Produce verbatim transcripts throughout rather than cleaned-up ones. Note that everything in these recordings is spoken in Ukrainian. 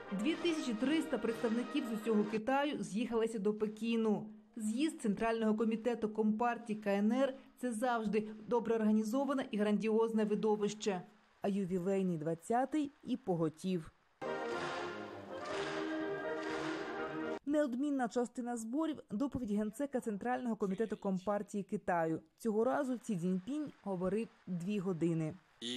дві тисячі триста представників з усього Китаю з'їхалися до Пекіну. З'їзд Центрального комітету Компартії Ка Ен Ер – це завжди добре організоване і грандіозне видовище. А ювілейний двадцятий і поготів. Неодмінна частина зборів – доповідь генсека Центрального комітету Компартії Китаю. Цього разу Цзі Цзіньпінь говорив дві години.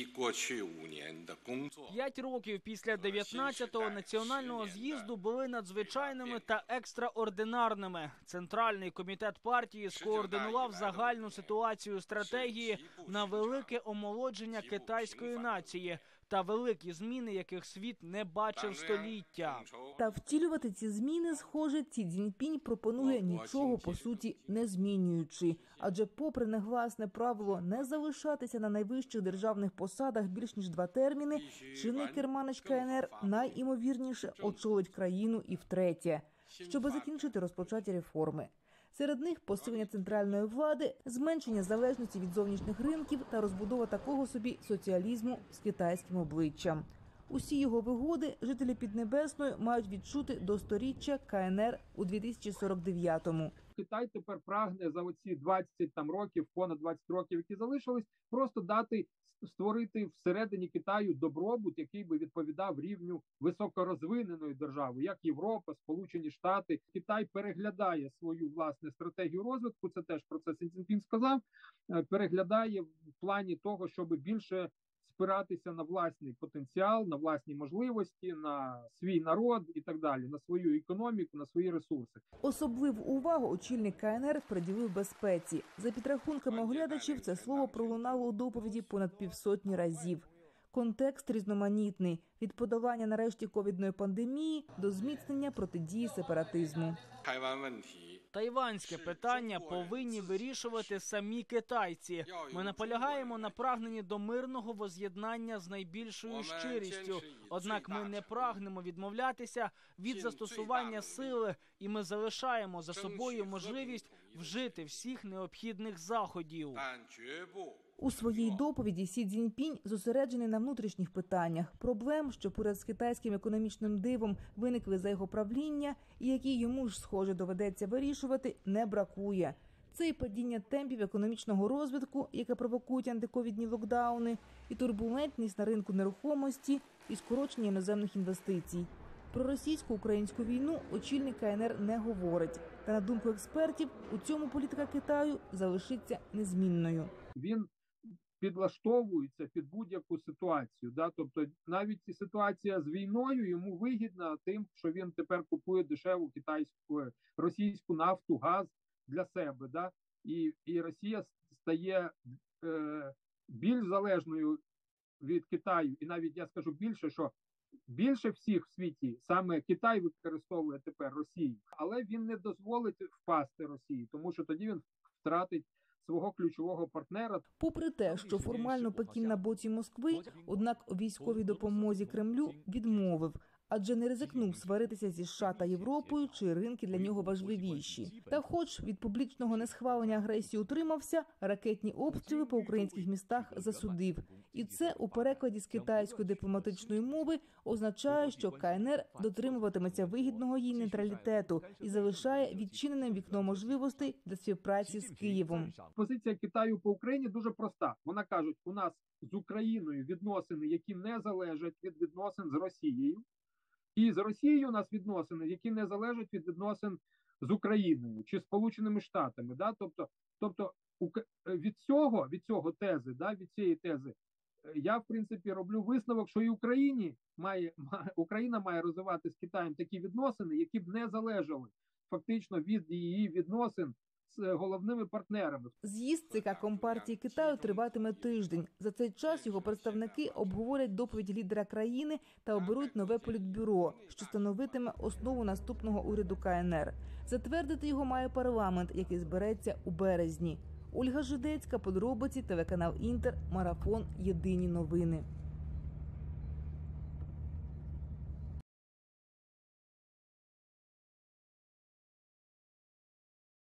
П'ять років після дев'ятнадцятого національного з'їзду були надзвичайними та екстраординарними. Центральний комітет партії скоординував загальну ситуацію стратегії на велике омолодження китайської нації та великі зміни, яких світ не бачив століття. Та втілювати ці зміни, схоже, Цзі Цзіньпінь пропонує нічого, по суті, не змінюючи. Адже попри негласне правило не залишатися на найвищих державних посадах більш ніж два терміни, чинний керманич Ка Ен Ер найімовірніше очолить країну і втретє, щоби закінчити розпочаті реформи. Серед них посилення центральної влади, зменшення залежності від зовнішніх ринків та розбудова такого собі соціалізму з китайським обличчям. Усі його вигоди жителі Піднебесної мають відчути до сторіччя Ка Ен Ер у дві тисячі сорок дев'ятому. Китай тепер прагне за оці двадцять там років, понад двадцять років, які залишились, просто дати, створити всередині Китаю добробут, який би відповідав рівню високорозвиненої держави, як Європа, Сполучені Штати. Китай переглядає свою, власне, стратегію розвитку, це теж про це Цзі Цзіньпінь сказав, переглядає в плані того, щоб більше спиратися на власний потенціал, на власні можливості, на свій народ і так далі, на свою економіку, на свої ресурси. Особливу увагу очільник Ка Ен Ер приділив безпеці. За підрахунками оглядачів, це слово пролунало у доповіді понад півсотні разів. Контекст різноманітний – від подолання нарешті ковідної пандемії до зміцнення протидії сепаратизму. Тайванське питання повинні вирішувати самі китайці. Ми наполягаємо на прагненні до мирного воз'єднання з найбільшою щирістю. Однак ми не прагнемо відмовлятися від застосування сили, і ми залишаємо за собою можливість вжити всіх необхідних заходів. У своїй доповіді Сі Цзіньпінь зосереджений на внутрішніх питаннях, проблем, що поряд з китайським економічним дивом виникли за його правління і які йому ж, схоже, доведеться вирішувати, не бракує. Це і падіння темпів економічного розвитку, яке провокують антиковідні локдауни, і турбулентність на ринку нерухомості, і скорочення іноземних інвестицій. Про російсько-українську війну очільник Ка Ен Ер не говорить. Та, на думку експертів, у цьому політика Китаю залишиться незмінною. Він підлаштовується під будь-яку ситуацію. Да? Тобто навіть ситуація з війною йому вигідна тим, що він тепер купує дешеву китайську, російську нафту, газ для себе. Да? І, і Росія стає е, більш залежною від Китаю. І навіть я скажу більше, що більше всіх в світі саме Китай використовує тепер Росію. Але він не дозволить впасти Росії, тому що тоді він втратить свого ключового партнера. Попри те, що формально Пекін на боці Москви, однак у військовій допомозі Кремлю відмовив, адже не ризикнув сваритися зі США та Європою, чи ринки для нього важливіші. Та хоч від публічного несхвалення агресії утримався, ракетні обстріли по українських містах засудив. І це у перекладі з китайської дипломатичної мови означає, що Ка Ен Ер дотримуватиметься вигідного їй нейтралітету і залишає відчиненим вікно можливостей для співпраці з Києвом. Позиція Китаю по Україні дуже проста. Вона каже, у нас з Україною відносини, які не залежать від відносин з Росією. І з Росією у нас відносини, які не залежать від відносин з Україною чи Сполученими Штатами. Да? Тобто, тобто від цього, від цього тези, да, від цієї тези, я, в принципі, роблю висновок, що і Україні має, Україна має розвивати з Китаєм такі відносини, які б не залежали фактично від її відносин з головними партнерами. З'їзд ЦК Компартії Китаю триватиме тиждень. За цей час його представники обговорять доповідь лідера країни та оберуть нове політбюро, що становитиме основу наступного уряду Ка Ен Ер. Затвердити його має парламент, який збереться у березні. Ольга Жидецька, подробиці, телеканал Інтер, Марафон, Єдині новини.